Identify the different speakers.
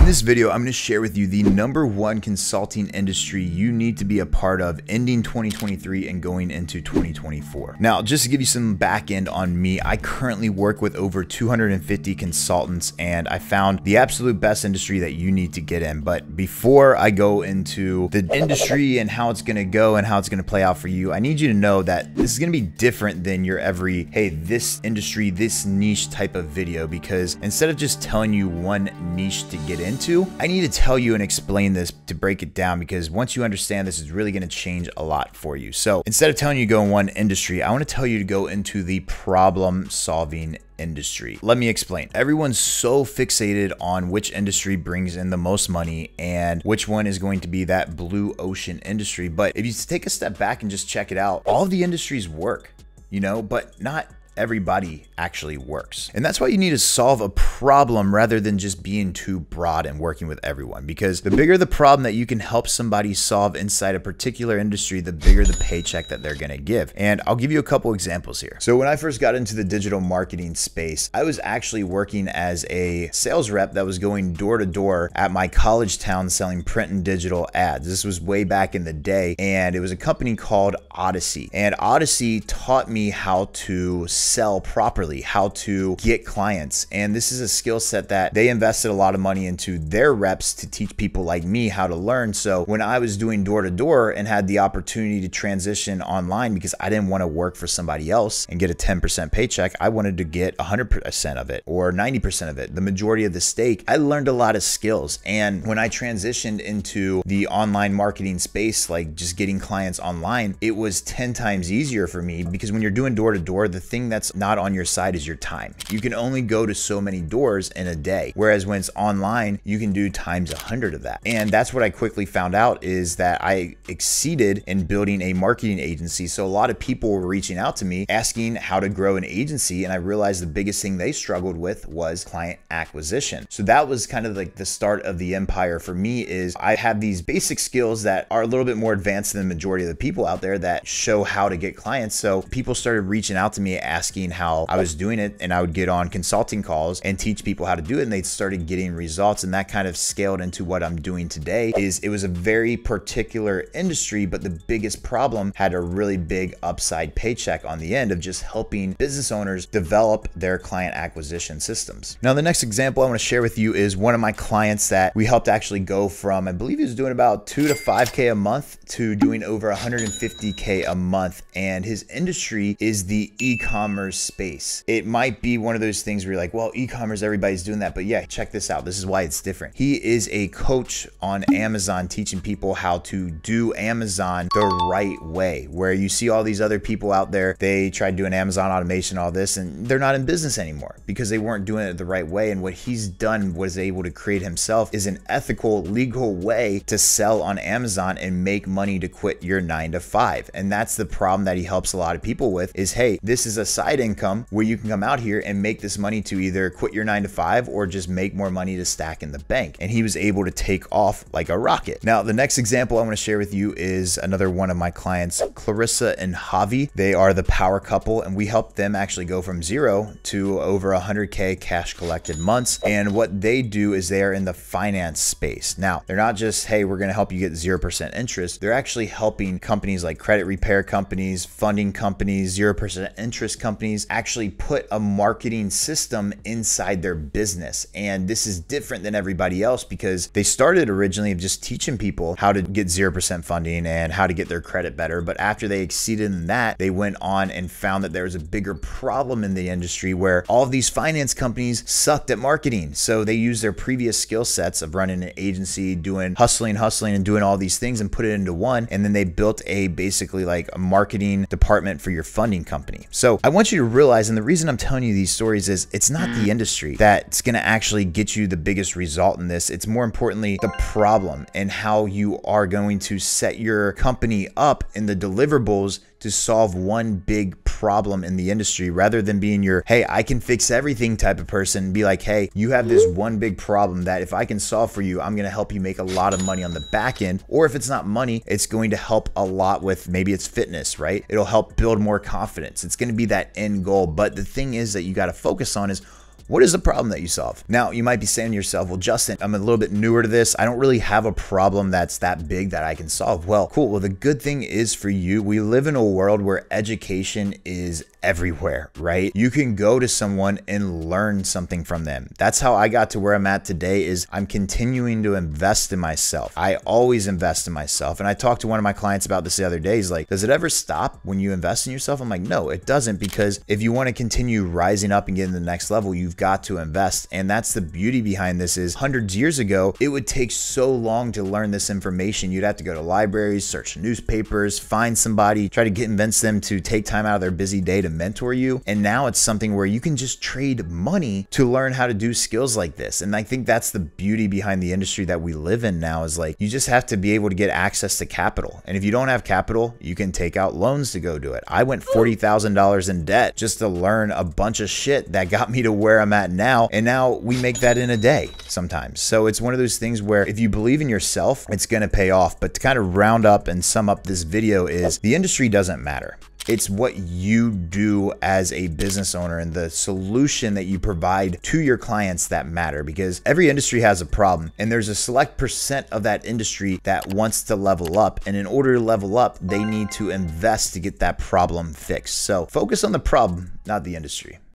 Speaker 1: In this video, I'm going to share with you the #1 consulting industry you need to be a part of ending 2023 and going into 2024. Now, just to give you some back end on me, I currently work with over 250 consultants, and I found the absolute best industry that you need to get in. But before I go into the industry and how it's going to go and how it's going to play out for you, I need you to know that this is going to be different than your every, hey, this industry, this niche type of video, because instead of just telling you one niche to get into, I need to tell you and explain this to break it down, because once you understand this, is really going to change a lot for you. So instead of telling you to go in one industry, I want to tell you to go into the problem solving industry. Let me explain. Everyone's so fixated on which industry brings in the most money and which one is going to be that blue ocean industry. But if you take a step back and just check it out, all of the industries work, but not everybody actually works. And that's why you need to solve a problem rather than just being too broad and working with everyone, because the bigger the problem that you can help somebody solve inside a particular industry, the bigger the paycheck that they're going to give. And I'll give you a couple examples here. So when I first got into the digital marketing space, I was actually working as a sales rep that was going door to door at my college town selling print and digital ads. This was way back in the day, and it was a company called Odyssey. And Odyssey taught me how to sell properly, how to get clients. And this is a skill set that they invested a lot of money into their reps to teach people like me how to learn. So when I was doing door to door and had the opportunity to transition online, because I didn't want to work for somebody else and get a 10% paycheck, I wanted to get 100% of it or 90% of it, the majority of the stake. I learned a lot of skills. And when I transitioned into the online marketing space, like just getting clients online, it was 10 times easier for me, because when you're doing door to door, the thing that's not on your side is your time. You can only go to so many doors in a day. Whereas when it's online, you can do times 100 of that. And that's what I quickly found out, is that I exceeded in building a marketing agency. So a lot of people were reaching out to me asking how to grow an agency. And I realized the biggest thing they struggled with was client acquisition. So that was kind of like the start of the empire for me. Is I have these basic skills that are a little bit more advanced than the majority of the people out there that show how to get clients. So people started reaching out to me asking how I was doing it, and I would get on consulting calls and teach people how to do it, and they started getting results. And that kind of scaled into what I'm doing today. Is it was a very particular industry, but the biggest problem had a really big upside paycheck on the end of just helping business owners develop their client acquisition systems. Now, the next example I want to share with you is one of my clients that we helped actually go from, I believe he was doing about 2 to 5K a month to doing over 150K a month. And his industry is the e-commerce space. It might be one of those things where you're like, well, e-commerce, everybody's doing that. But yeah, check this out. This is why it's different. He is a coach on Amazon, teaching people how to do Amazon the right way, where you see all these other people out there, they tried doing Amazon automation, all this, and they're not in business anymore because they weren't doing it the right way. And what he's done, was able to create himself, is an ethical, legal way to sell on Amazon and make money to quit your 9 to 5. And that's the problem that he helps a lot of people with, is, hey, this is a side income where you can come out here and make this money to either quit your 9 to 5 or just make more money to stack in the bank. And he was able to take off like a rocket. Now, the next example I want to share with you is another one of my clients, Clarissa and Javi. They are the power couple, and we helped them actually go from 0 to over 100K cash collected months. And what they do is they are in the finance space. Now, they're not just, hey, we're going to help you get 0% interest. They're actually helping companies like credit repair companies, funding companies, 0% interest companies actually put a marketing system inside their business. And this is different than everybody else, because they started originally of just teaching people how to get 0% funding and how to get their credit better. But after they exceeded in that, they went on and found that there was a bigger problem in the industry where all of these finance companies sucked at marketing. So they used their previous skill sets of running an agency, doing hustling and doing all these things, and put it into one. And then they built a basically like a marketing department for your funding company. So I want you to realize, and the reason I'm telling you these stories is, it's not the industry that's going to actually get you the biggest result in this. It's more importantly the problem and how you are going to set your company up in the deliverables to solve one big problem in the industry, rather than being your, hey, I can fix everything type of person. Be like, hey, you have this one big problem that if I can solve for you, I'm going to help you make a lot of money on the back end. Or if it's not money, it's going to help a lot with, maybe it's fitness, right? It'll help build more confidence. It's going to be that end goal. But the thing is that you got to focus on is, What is the problem that you solve? Now, you might be saying to yourself, well, Justin, I'm a little bit newer to this. I don't really have a problem that's that big that I can solve. Well, cool. Well, the good thing is for you, we live in a world where education is everywhere, right? You can go to someone and learn something from them. That's how I got to where I'm at today. Is I'm continuing to invest in myself. I always invest in myself. And I talked to one of my clients about this the other day. He's like, does it ever stop when you invest in yourself? I'm like, no, it doesn't, because if you want to continue rising up and getting to the next level, you've got to invest. And that's the beauty behind this. Is hundreds of years ago, it would take so long to learn this information. You'd have to go to libraries, search newspapers, find somebody, try to convince them to take time out of their busy day to mentor you. And now it's something where you can just trade money to learn how to do skills like this. And I think that's the beauty behind the industry that we live in now, is like, you just have to be able to get access to capital. And if you don't have capital, you can take out loans to go do it. I went $40,000 in debt just to learn a bunch of shit that got me to where I'm at now. And now we make that in a day sometimes. So it's one of those things where if you believe in yourself, it's going to pay off. But to kind of round up and sum up this video, is the industry doesn't matter. It's what you do as a business owner and the solution that you provide to your clients that matter, because every industry has a problem and there's a select percent of that industry that wants to level up. And in order to level up, they need to invest to get that problem fixed. So focus on the problem, not the industry.